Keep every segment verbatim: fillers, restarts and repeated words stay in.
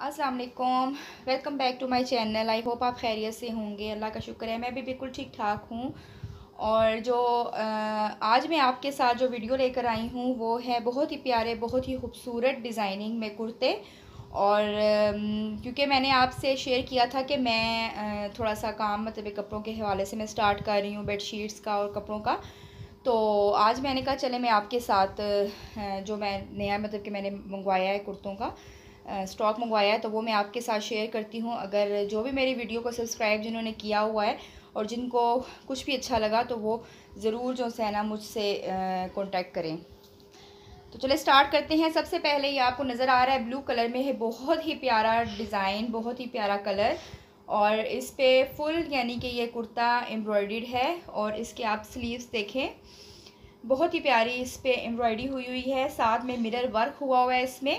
अस्सलाम वालेकुम, welcome back to my channel. I hope आप खैरियत से होंगे। अल्लाह का शुक्र है मैं भी बिल्कुल ठीक ठाक हूँ। और जो आ, आज मैं आपके साथ जो वीडियो लेकर आई हूँ वो है बहुत ही प्यारे, बहुत ही खूबसूरत डिज़ाइनिंग में कुर्ते। और क्योंकि मैंने आपसे शेयर किया था कि मैं आ, थोड़ा सा काम मतलब कपड़ों के हवाले से मैं स्टार्ट कर रही हूँ, बेडशीट्स का और कपड़ों का। तो आज मैंने कहा चले मैं आपके साथ जो मैं नया मतलब कि मैंने मंगवाया है कुर्तों का स्टॉक मंगवाया है तो वो मैं आपके साथ शेयर करती हूँ। अगर जो भी मेरी वीडियो को सब्सक्राइब जिन्होंने किया हुआ है और जिनको कुछ भी अच्छा लगा तो वो ज़रूर जो है ना मुझसे कांटेक्ट करें। तो चले स्टार्ट करते हैं। सबसे पहले ये आपको नज़र आ रहा है ब्लू कलर में है, बहुत ही प्यारा डिज़ाइन, बहुत ही प्यारा कलर। और इस पे फुल यानी कि ये कुर्ता एम्ब्रॉयडर्ड है और इसके आप स्लीव्स देखें, बहुत ही प्यारी इस पे एम्ब्रॉयडरी हुई हुई है। साथ में मिरर वर्क हुआ हुआ है इसमें,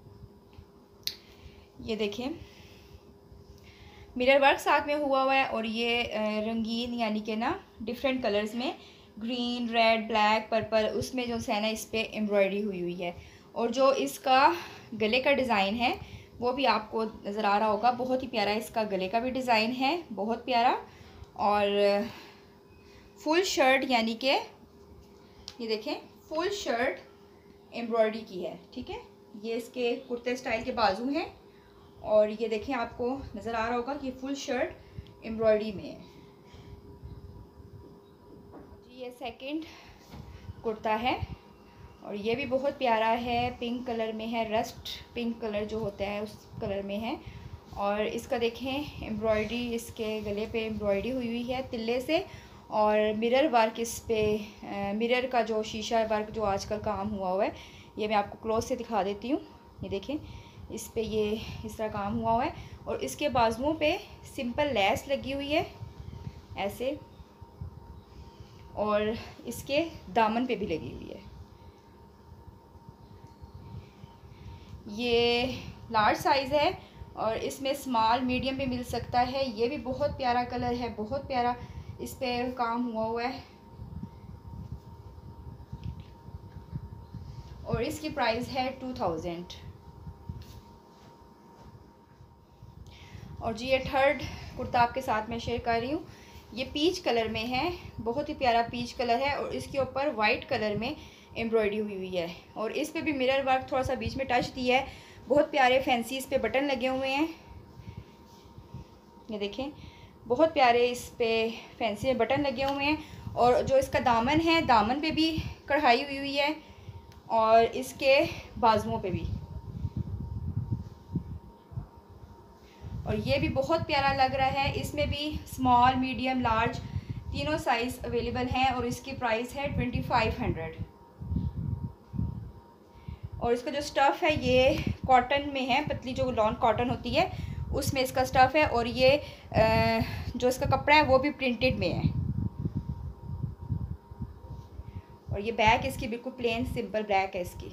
ये देखें मिरर वर्क साथ में हुआ हुआ है। और ये रंगीन यानी कि ना डिफरेंट कलर्स में ग्रीन, रेड, ब्लैक, पर्पल उसमें जो है ना इस पर एम्ब्रॉयडरी हुई हुई है। और जो इसका गले का डिज़ाइन है वो भी आपको नज़र आ रहा होगा, बहुत ही प्यारा इसका गले का भी डिज़ाइन है, बहुत प्यारा। और फुल शर्ट यानी कि ये देखें फुल शर्ट एम्ब्रॉयडरी की है, ठीक है। ये इसके कुर्ते स्टाइल के बाजू हैं और ये देखें आपको नज़र आ रहा होगा कि फुल शर्ट एम्ब्रॉयडरी में है जी। ये सेकंड कुर्ता है और ये भी बहुत प्यारा है, पिंक कलर में है, रस्ट पिंक कलर जो होता है उस कलर में है। और इसका देखें एम्ब्रॉयडरी, इसके गले पे एम्ब्रॉयडरी हुई हुई है तिल्ले से। और मिरर वर्क इस पे मिरर का जो शीशा वर्क जो आजकल काम हुआ हुआ है, ये मैं आपको क्लोज से दिखा देती हूँ। ये देखें इस पे ये इस तरह काम हुआ हुआ है। और इसके बाजुओं पे सिंपल लेस लगी हुई है ऐसे, और इसके दामन पे भी लगी हुई है। ये लार्ज साइज़ है और इसमें स्मॉल मीडियम भी मिल सकता है। ये भी बहुत प्यारा कलर है, बहुत प्यारा इस पे काम हुआ हुआ है। और इसकी प्राइस है टू थाउजेंड। और जी ये थर्ड कुर्ता आपके साथ में शेयर कर रही हूँ। ये पीच कलर में है, बहुत ही प्यारा पीच कलर है और इसके ऊपर वाइट कलर में एम्ब्रॉयडरी हुई हुई है। और इस पे भी मिरर वर्क थोड़ा सा बीच में टच दिया है, बहुत प्यारे फैंसी इस पे बटन लगे हुए हैं। ये देखें बहुत प्यारे इस पे फैंसी में बटन लगे हुए हैं। और जो इसका दामन है, दामन पे भी कढ़ाई हुई हुई है और इसके बाजुओं पे भी। और ये भी बहुत प्यारा लग रहा है। इसमें भी स्मॉल, मीडियम, लार्ज तीनों साइज़ अवेलेबल हैं और इसकी प्राइस है ट्वेंटी फाइव हंड्रेड। और इसका जो स्टफ़ है ये कॉटन में है, पतली जो लॉन कॉटन होती है उसमें इसका स्टफ़ है। और ये जो इसका कपड़ा है वो भी प्रिंटेड में है। और ये बैक इसकी बिल्कुल प्लेन सिंपल ब्लैक है इसकी।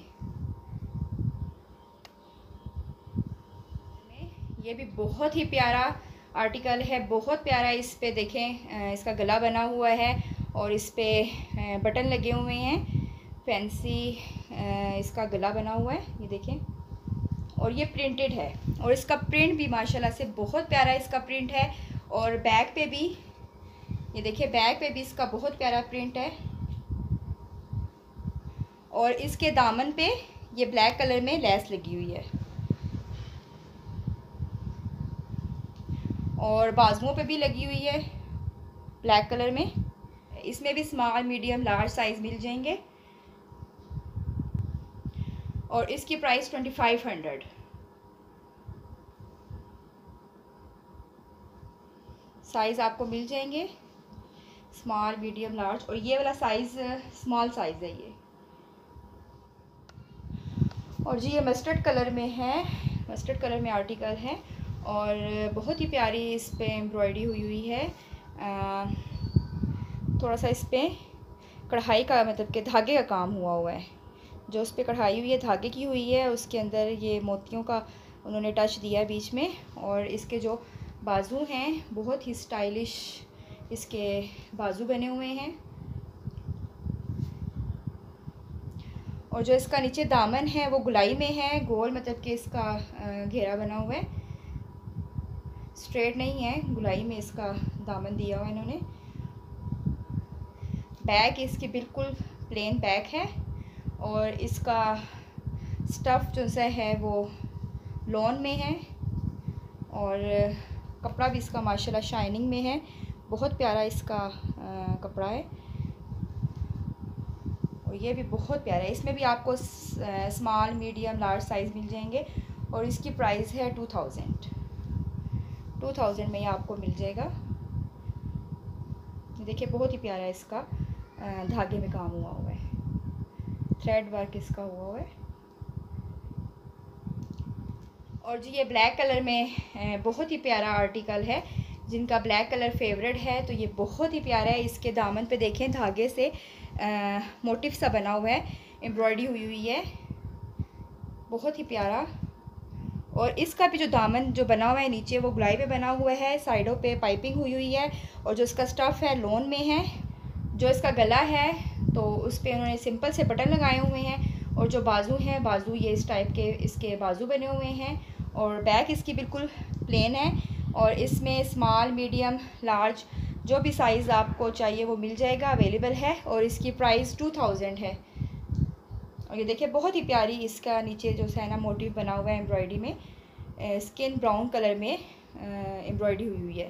ये भी बहुत ही प्यारा आर्टिकल है, बहुत प्यारा। इस पे देखें इसका गला बना हुआ है और इस पे बटन लगे हुए हैं, फैंसी इसका गला बना हुआ है, ये देखें। और ये प्रिंटेड है और इसका प्रिंट भी माशाल्लाह से बहुत प्यारा इसका प्रिंट है। और बैक पे भी ये देखिए, बैक पे भी इसका बहुत प्यारा प्रिंट है। और इसके दामन पे ये ब्लैक कलर में लेस लगी हुई है और बाजुओं पे भी लगी हुई है ब्लैक कलर में। इसमें भी स्मॉल, मीडियम, लार्ज साइज़ मिल जाएंगे। और इसकी price twenty five hundred. Size आपको मिल जाएंगे स्मॉल, मीडियम, लार्ज। और ये वाला साइज़ स्मॉल साइज़ है ये। और जी ये मस्टर्ड कलर में है, मस्टर्ड कलर में आर्टिकल है और बहुत ही प्यारी इस पे एम्ब्रॉयडरी हुई हुई है। आ, थोड़ा सा इस पे कढ़ाई का मतलब कि धागे का काम हुआ हुआ है। जो उस पर कढ़ाई हुई है धागे की हुई है, उसके अंदर ये मोतियों का उन्होंने टच दिया है बीच में। और इसके जो बाजू हैं बहुत ही स्टाइलिश इसके बाजू बने हुए हैं। और जो इसका नीचे दामन है वो गुलाई में है, गोल मतलब कि इसका घेरा बना हुआ है, स्ट्रेट नहीं है, गुलाई में इसका दामन दिया हुआ है इन्होंने। बैक इसकी बिल्कुल प्लेन बैक है और इसका स्टफ़ जो सा है वो लॉन में है और कपड़ा भी इसका माशाल्लाह शाइनिंग में है, बहुत प्यारा इसका आ, कपड़ा है और ये भी बहुत प्यारा है। इसमें भी आपको स्मॉल, मीडियम, लार्ज साइज़ मिल जाएंगे और इसकी प्राइस है टू थाउजेंड टू थाउजेंड में ये आपको मिल जाएगा। देखिए बहुत ही प्यारा इसका धागे में काम हुआ हुआ है, थ्रेड वर्क इसका हुआ हुआ है। और जी ये ब्लैक कलर में बहुत ही प्यारा आर्टिकल है, जिनका ब्लैक कलर फेवरेट है तो ये बहुत ही प्यारा है। इसके दामन पे देखें धागे से मोटिव सा बना हुआ है, एम्ब्रॉयडरी हुई हुई है, बहुत ही प्यारा। और इसका भी जो दामन जो बना हुआ है नीचे वो गुलाई पे बना हुआ है, साइडों पे पाइपिंग हुई हुई है और जो इसका स्टफ़ है लॉन में है। जो इसका गला है तो उस पर उन्होंने सिंपल से बटन लगाए हुए हैं और जो बाजू हैं, बाजू ये इस टाइप के इसके बाजू बने हुए हैं और बैक इसकी बिल्कुल प्लेन है और इसमें स्मॉल, मीडियम, लार्ज जो भी साइज़ आपको चाहिए वो मिल जाएगा, अवेलेबल है और इसकी प्राइस टू थाउजेंड है। और ये देखिए बहुत ही प्यारी इसका नीचे जो है ना मोटिव बना हुआ है एम्ब्रॉयडरी में, स्किन ब्राउन कलर में एम्ब्रॉयडरी हुई हुई है।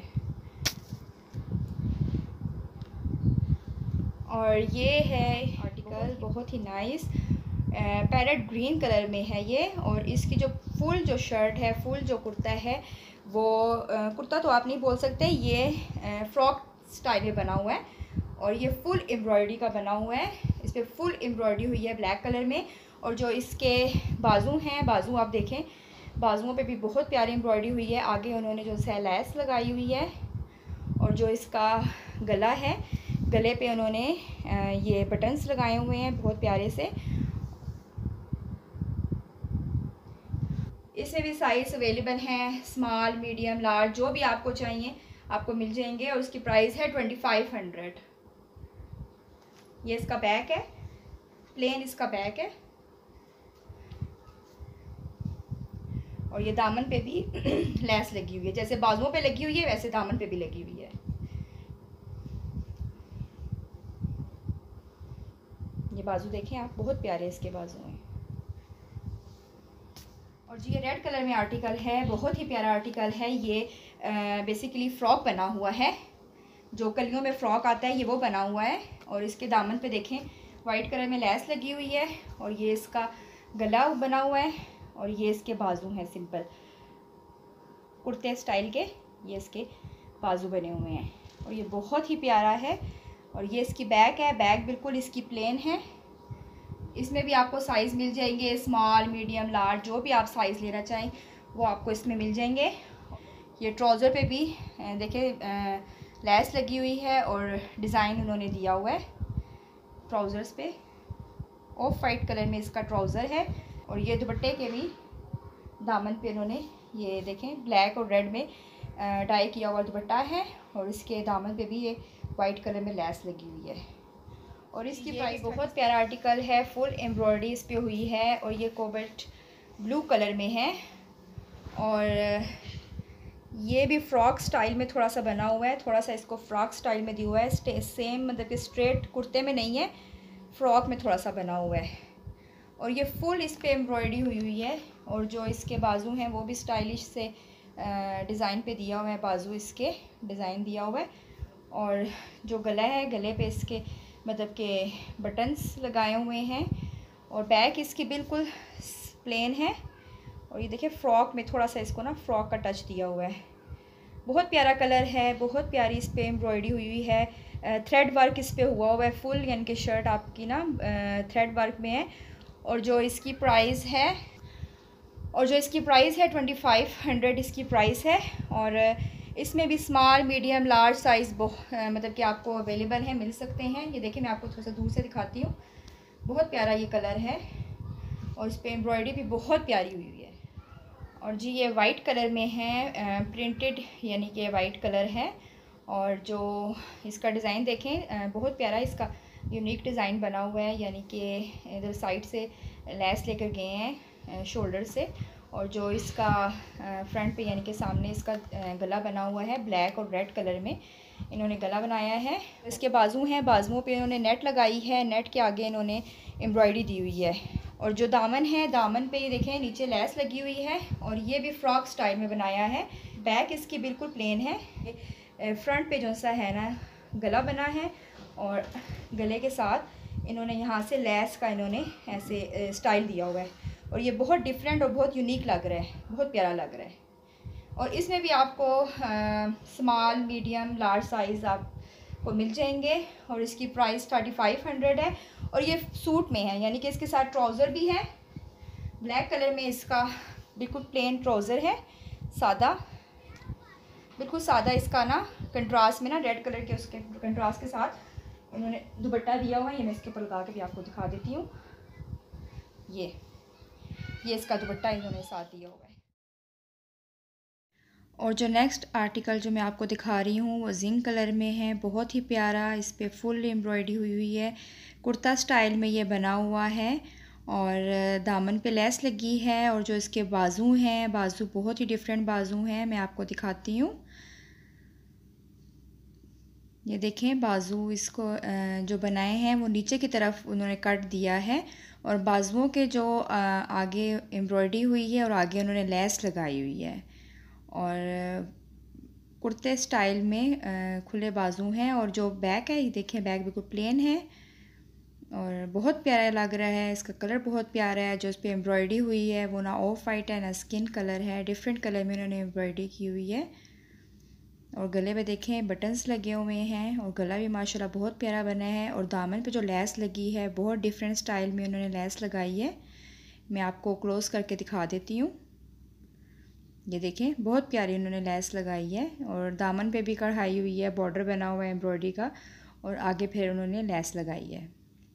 और ये है आर्टिकल बहुत ही नाइस, पैरेट ग्रीन कलर में है ये और इसकी जो फुल जो शर्ट है, फुल जो कुर्ता है वो कुर्ता तो आप नहीं बोल सकते, ये फ्रॉक स्टाइल में बना हुआ है और ये फुल एम्ब्रॉयडरी का बना हुआ है। इस पर फुल एम्ब्रॉयडरी हुई है ब्लैक कलर में और जो इसके बाजू हैं, बाजू आप देखें, बाजुओं पे भी बहुत प्यारी एम्ब्रॉयडरी हुई है। आगे उन्होंने जो है लैस लगाई हुई है और जो इसका गला है, गले पे उन्होंने ये बटन्स लगाए हुए हैं बहुत प्यारे से। इसमें भी साइज़ अवेलेबल हैं, स्मॉल, मीडियम, लार्ज जो भी आपको चाहिए आपको मिल जाएंगे और उसकी प्राइस है ट्वेंटी फाइव हंड्रेड। ये इसका बैक है, प्लेन इसका बैक है और ये दामन पे भी लैस लगी हुई है, जैसे बाजुओं पे लगी हुई है वैसे दामन पे भी लगी हुई है। ये बाजू देखें आप, बहुत प्यारे इसके बाजू हैं। और जी ये रेड कलर में आर्टिकल है, बहुत ही प्यारा आर्टिकल है। ये बेसिकली फ़्रॉक बना हुआ है, जो कलियों में फ़्रॉक आता है ये वो बना हुआ है और इसके दामन पे देखें वाइट कलर में लैस लगी हुई है और ये इसका गला बना हुआ है और ये इसके बाजू हैं सिंपल कुर्ते स्टाइल के, ये इसके बाजू बने हुए हैं और ये बहुत ही प्यारा है। और ये इसकी बैक है, बैक बिल्कुल इसकी प्लेन है। इसमें भी आपको साइज़ मिल जाएंगे, स्मॉल, मीडियम, लार्ज जो भी आप साइज़ लेना चाहें वो आपको इसमें मिल जाएंगे। ये ट्राउज़र पे भी देखिए लैस लगी हुई है और डिज़ाइन उन्होंने दिया हुआ है ट्राउज़र्स पे, ऑफ वाइट कलर में इसका ट्राउज़र है और ये दुपट्टे के भी दामन पे उन्होंने ये देखें ब्लैक और रेड में डाई किया हुआ दुपट्टा है और इसके दामन पे भी ये वाइट कलर में लैस लगी हुई है। और इसकी प्राइस बहुत प्यारा आर्टिकल है, फुल एम्ब्रॉयडरी इस पे हुई है और ये कोबल्ट ब्लू कलर में है और ये भी फ्रॉक स्टाइल में थोड़ा सा बना हुआ है, थोड़ा सा इसको फ्रॉक स्टाइल में दिया हुआ है, सेम मतलब कि स्ट्रेट कुर्ते में नहीं है, फ्रॉक में थोड़ा सा बना हुआ है और ये फुल इस पे एम्ब्रॉयडरी हुई हुई है और जो इसके बाजू हैं वो भी स्टाइलिश से डिज़ाइन पे दिया हुआ है, बाजू इसके डिज़ाइन दिया हुआ है और जो गला है गले पे इसके मतलब के बटन्स लगाए हुए हैं और बैक इसकी बिल्कुल प्लेन है और ये देखिए फ्रॉक में थोड़ा सा इसको ना फ्रॉक का टच दिया हुआ है। बहुत प्यारा कलर है, बहुत प्यारी इस पे एम्ब्रॉयडरी हुई हुई है, थ्रेड वर्क इस पे हुआ हुआ है फुल, यानी कि शर्ट आपकी ना थ्रेड वर्क में है और जो इसकी प्राइस है और जो इसकी प्राइस है ट्वेंटी फाइव हंड्रेड इसकी प्राइस है और इसमें भी स्मॉल, मीडियम, लार्ज साइज़ मतलब कि आपको अवेलेबल है, मिल सकते हैं। ये देखिए मैं आपको थोड़ा सा दूर से दिखाती हूँ, बहुत प्यारा ये कलर है और इस पर एम्ब्रॉयडरी भी बहुत प्यारी हुई हुई है। और जी ये वाइट कलर में है, प्रिंटेड यानी कि वाइट कलर है और जो इसका डिज़ाइन देखें बहुत प्यारा इसका यूनिक डिज़ाइन बना हुआ है, यानी कि इधर साइड से लेस लेकर गए हैं शोल्डर से, और जो इसका फ्रंट पे यानी कि सामने इसका गला बना हुआ है ब्लैक और रेड कलर में इन्होंने गला बनाया है। इसके बाजू हैं, बाजुओं पे इन्होंने नेट लगाई है, नेट के आगे इन्होंने एम्ब्रॉयडरी दी हुई है। और जो दामन है, दामन पे ये देखें नीचे लेस लगी हुई है, और ये भी फ्रॉक स्टाइल में बनाया है। बैक इसकी बिल्कुल प्लेन है। फ्रंट पे जो सा है ना गला बना है, और गले के साथ इन्होंने यहाँ से लेस का इन्होंने ऐसे स्टाइल दिया हुआ है, और ये बहुत डिफरेंट और बहुत यूनिक लग रहा है, बहुत प्यारा लग रहा है। और इसमें भी आपको स्मॉल, मीडियम, लार्ज साइज़ आपको मिल जाएंगे, और इसकी प्राइस थर्टी फाइव हंड्रेड है। और ये सूट में है, यानी कि इसके साथ ट्राउज़र भी है, ब्लैक कलर में इसका बिल्कुल प्लेन ट्राउज़र है, सादा, बिल्कुल सादा। इसका ना कंट्रास्ट में ना रेड कलर के उसके कंट्रास्ट के साथ इन्होंने दुपट्टा दिया हुआ है। ये मैं इसके ऊपर लगा के भी आपको दिखा देती हूँ। ये ये इसका दुपट्टा इन्होंने साथ दिया हुआ है। और जो नेक्स्ट आर्टिकल जो मैं आपको दिखा रही हूँ वो जिंक कलर में है, बहुत ही प्यारा। इस पर फुल एम्ब्रॉयडरी हुई हुई है, कुर्ता स्टाइल में ये बना हुआ है, और दामन पे लेस लगी है। और जो इसके बाजू हैं, बाजू बहुत ही डिफरेंट बाजू हैं, मैं आपको दिखाती हूँ। ये देखें बाजू इसको जो बनाए हैं वो नीचे की तरफ उन्होंने कट दिया है, और बाजुओं के जो आगे एम्ब्रॉयडरी हुई है और आगे उन्होंने लेस लगाई हुई है, और कुर्ते स्टाइल में खुले बाजू हैं। और जो बैक है ये देखें, बैक बिल्कुल प्लेन है और बहुत प्यारा लग रहा है। इसका कलर बहुत प्यारा है। जो इस पर एम्ब्रॉयडरी हुई है वो ना ऑफ वाइट है ना स्किन कलर है, डिफरेंट कलर में उन्होंने एम्ब्रॉयडरी की हुई है। और गले पे देखें बटन्स लगे हुए हैं, और गला भी माशाल्लाह बहुत प्यारा बना है। और दामन पे जो लेस लगी है बहुत डिफरेंट स्टाइल में उन्होंने लेस लगाई है, मैं आपको क्लोज करके दिखा देती हूँ। ये देखें बहुत प्यारी उन्होंने लेस लगाई है, और दामन पे भी कढ़ाई हुई है, बॉर्डर बना हुआ है एम्ब्रॉयडरी का, और आगे फिर उन्होंने लेस लगाई है।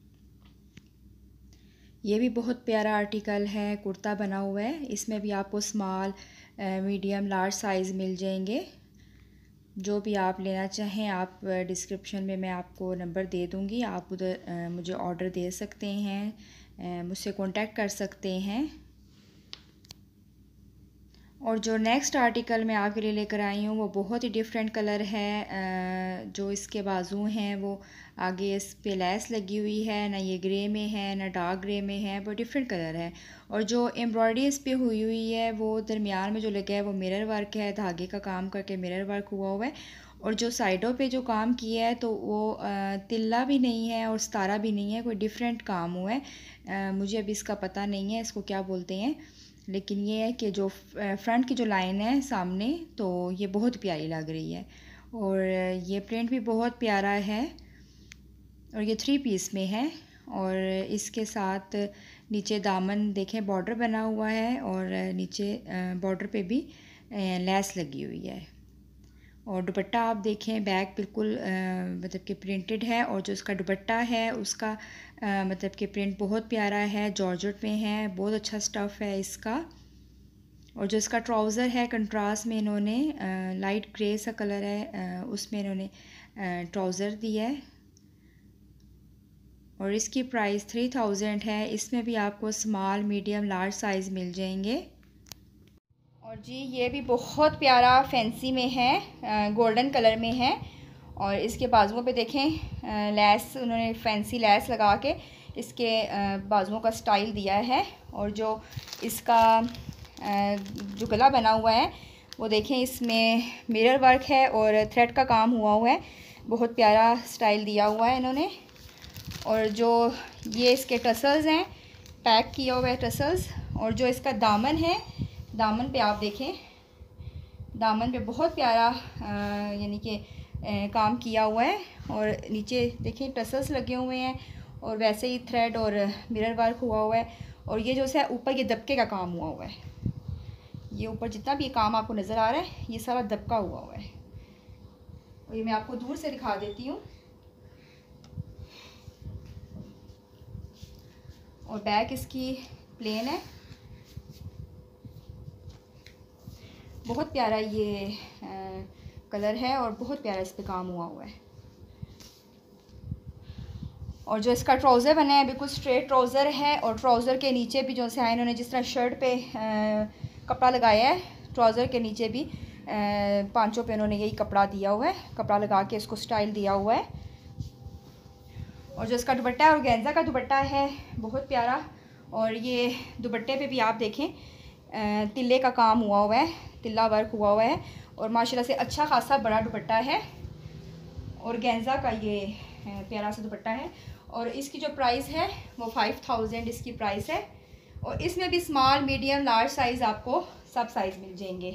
ये भी बहुत प्यारा आर्टिकल है, कुर्ता बना हुआ है। इसमें भी आपको स्मॉल, मीडियम, लार्ज साइज़ मिल जाएंगे। जो भी आप लेना चाहें आप डिस्क्रिप्शन में मैं आपको नंबर दे दूँगी, आप उधर मुझे ऑर्डर दे सकते हैं, मुझसे कांटेक्ट कर सकते हैं। और जो नेक्स्ट आर्टिकल मैं आपके लिए लेकर आई हूँ वो बहुत ही डिफरेंट कलर है। जो इसके बाजू हैं वो आगे इस पे लेस लगी हुई है, ना ये ग्रे में है ना डार्क ग्रे में है, बहुत डिफरेंट कलर है। और जो एम्ब्रॉयडरी इस पे हुई हुई है वो दरमियान में जो लगा है वो मिरर वर्क है, धागे का काम करके मिरर वर्क हुआ हुआ है। और जो साइडों पे जो काम किया है तो वो तिल्ला भी नहीं है और सितारा भी नहीं है, कोई डिफरेंट काम हुआ है। मुझे अभी इसका पता नहीं है इसको क्या बोलते हैं, लेकिन ये है कि जो फ्रंट की जो लाइन है सामने तो ये बहुत प्यारी लग रही है। और ये प्रिंट भी बहुत प्यारा है, और ये थ्री पीस में है। और इसके साथ नीचे दामन देखें बॉर्डर बना हुआ है, और नीचे बॉर्डर पे भी लेस लगी हुई है। और दुपट्टा आप देखें बैक बिल्कुल मतलब कि प्रिंटेड है, और जो इसका दुपट्टा है उसका आ, मतलब कि प्रिंट बहुत प्यारा है, जॉर्जेट में है, बहुत अच्छा स्टफ़ है इसका। और जो इसका ट्राउज़र है कंट्रास्ट में इन्होंने लाइट ग्रे सा कलर है, आ, उसमें इन्होंने ट्राउज़र दिया है, और इसकी प्राइस थ्री थाउजेंड है। इसमें भी आपको स्मॉल, मीडियम, लार्ज साइज़ मिल जाएंगे। और जी ये भी बहुत प्यारा फैंसी में है, गोल्डन कलर में है। और इसके बाजुओं पे देखें लेस उन्होंने फैंसी लेस लगा के इसके बाजुओं का स्टाइल दिया है। और जो इसका जो गला बना हुआ है वो देखें इसमें मिरर वर्क है और थ्रेड का काम हुआ हुआ है, बहुत प्यारा स्टाइल दिया हुआ है इन्होंने। और जो ये इसके टसल्स हैं, पैक किया हुआ है टसल्स। और जो इसका दामन है, दामन पे आप देखें, दामन पे बहुत प्यारा यानी कि काम किया हुआ है, और नीचे देखें टसल्स लगे हुए हैं, और वैसे ही थ्रेड और मिरर वर्क हुआ हुआ है। और ये जो है ऊपर ये दबके का काम हुआ हुआ है, ये ऊपर जितना भी काम आपको नज़र आ रहा है ये सारा दबका हुआ हुआ है। और ये मैं आपको दूर से दिखा देती हूँ। और बैक इसकी प्लेन है, बहुत प्यारा ये आ, कलर है, और बहुत प्यारा इस पे काम हुआ हुआ है। और जो इसका ट्राउज़र बना है बिल्कुल स्ट्रेट ट्राउज़र है, और ट्राउज़र के नीचे भी जो है इन्होंने जिस तरह शर्ट पे आ, कपड़ा लगाया है, ट्राउज़र के नीचे भी पांचों पे इन्होंने यही कपड़ा दिया हुआ है, कपड़ा लगा के इसको स्टाइल दिया हुआ है। और जो इसका दुपट्टा है ऑर्गेन्जा का दुपट्टा है, बहुत प्यारा। और ये दुपट्टे पे भी आप देखें तिल्ले का काम हुआ हुआ है, तिल्ला वर्क हुआ हुआ है, और माशाल्लाह से अच्छा खासा बड़ा दुपट्टा है। ऑर्गेन्जा का ये प्यारा सा दुपट्टा है, और इसकी जो प्राइस है वो फाइव थाउजेंड इसकी प्राइस है। और इसमें भी स्मॉल, मीडियम, लार्ज साइज़ आपको सब साइज़ मिल जाएंगे।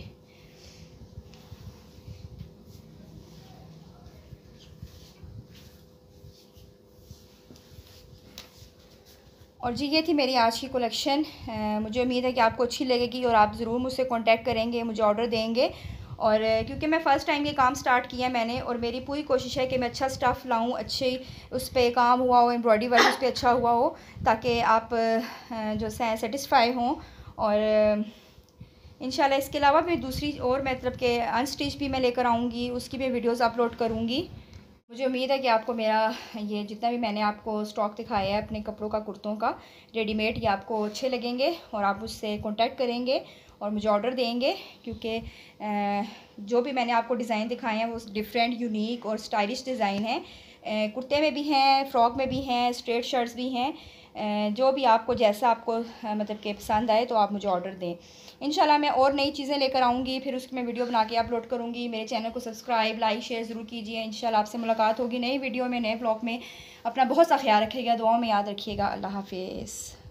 और जी ये थी मेरी आज की कलेक्शन। मुझे उम्मीद है कि आपको अच्छी लगेगी और आप ज़रूर मुझसे कांटेक्ट करेंगे, मुझे ऑर्डर देंगे। और क्योंकि मैं फ़र्स्ट टाइम ये काम स्टार्ट किया है मैंने, और मेरी पूरी कोशिश है कि मैं अच्छा स्टफ़ लाऊं, अच्छे उस पर काम हुआ हो, एम्ब्रॉयडरी वर्क उस पर अच्छा हुआ हो, ताकि आप जो है सेटिस्फाई हों। और इंशाल्लाह इसके अलावा भी दूसरी और मतलब के अनस्टिच भी मैं लेकर आऊँगी, उसकी भी वीडियोज़ अपलोड करूँगी। मुझे उम्मीद है कि आपको मेरा ये जितना भी मैंने आपको स्टॉक दिखाया है अपने कपड़ों का, कुर्तों का रेडीमेड, ये आपको अच्छे लगेंगे और आप मुझसे कांटेक्ट करेंगे और मुझे ऑर्डर देंगे। क्योंकि जो भी मैंने आपको डिज़ाइन दिखाए हैं वो डिफरेंट, यूनिक और स्टाइलिश डिज़ाइन हैं। कुर्ते में भी हैं, फ़्रॉक में भी हैं, स्ट्रेट शर्ट्स भी हैं। जो भी आपको जैसा आपको मतलब कि पसंद आए तो आप मुझे ऑर्डर दें। इंशाल्लाह मैं और नई चीज़ें लेकर आऊँगी, फिर उसकी मैं वीडियो बना के अपलोड करूँगी। मेरे चैनल को सब्सक्राइब, लाइक, शेयर ज़रूर कीजिए। इंशाल्लाह आपसे मुलाकात होगी नई वीडियो में, नए व्लॉग में। अपना बहुत सा ख्याल रखिएगा, दुआओं में याद रखिएगा। अल्लाह हाफिज़।